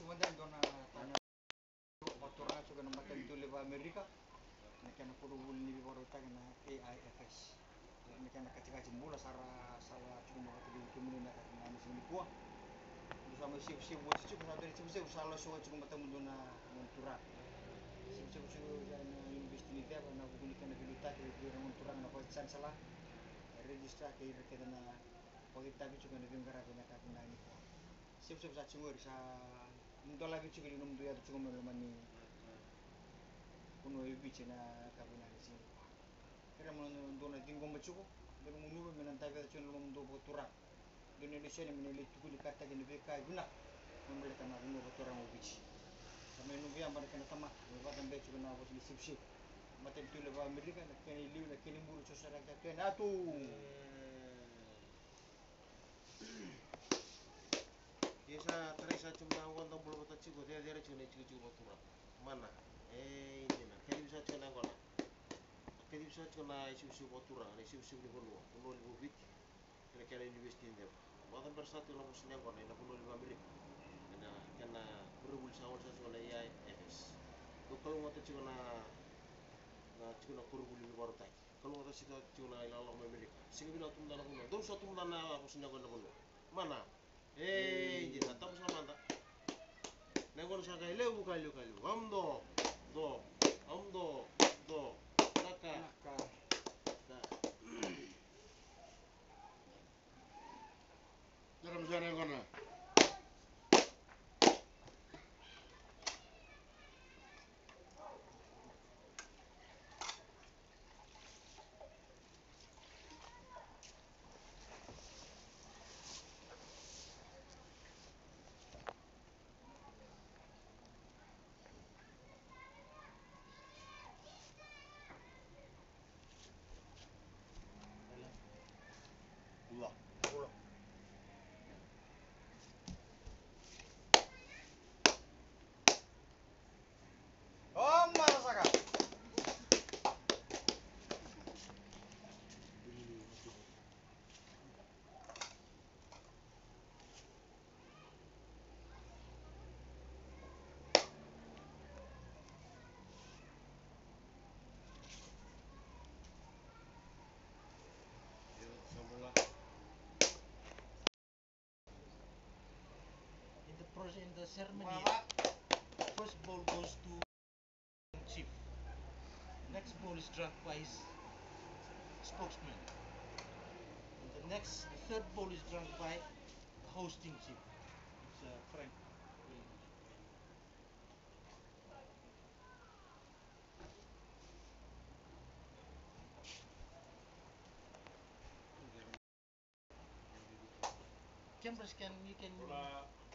sebentar dona tanya orang juga nama tentu lewat Amerika. Nakana puru bulni bi baru tanya na AIFS. Nakana ketika Bula sara cuma kata di kemudian nak nani sini kuah. Bersama siap buat cukup satu siap salah soal cuma bertemu dona mentura. Siap jana investi dia karena bukan ikan biluta ke mentura na kosan salah. Register ke kita na pagi tapi juga nabi ngara banyak kata nani kuah. Siap sa cuma sa ndola bi cukup minum dia cuma menemani kuno ibi cina kabina di sini. Kira dona tinggal bercukup, dona menunggu menantai kita cuma menunggu boturan. Di Indonesia ni menilai cukup dikata gini bekai guna membeli tanah menunggu boturan ubici. Kami menunggu yang mereka nak tamat, mereka dan becu guna bos di sip. Mata itu lepas Amerika, nak kini liu, nak kini buru sosial kita kini atu. Biasa terasa cuma orang tak boleh bertanya cikgu, dia cuma cikgu boturan. Mana? Ini nak, kali bisa cuma angkona. Kali bisa cuma isu boturan, isu ni kuno bit. Kena investi dia. Waktu bersatu lalu sini angkona, ini kuno lima Amerika. Kena berubah sama cuma AIFS. Kalau mata cuma cuma kurubul ni baru tak. Kalau mata cuma ilalang Amerika. Sini bila tu mendana kuno, dong satu mendana aku sini angkona kuno. Mana? Ini nak tahu sama anda. Nengon saya kayu. Amdo, naka. Jangan bisa nengon lah. Bula. Oh, mana saka? In the ceremony, first ball goes to chief. Next ball is drunk by his spokesman. And the third ball is drunk by the hosting chief. It's Frank. Cameras you can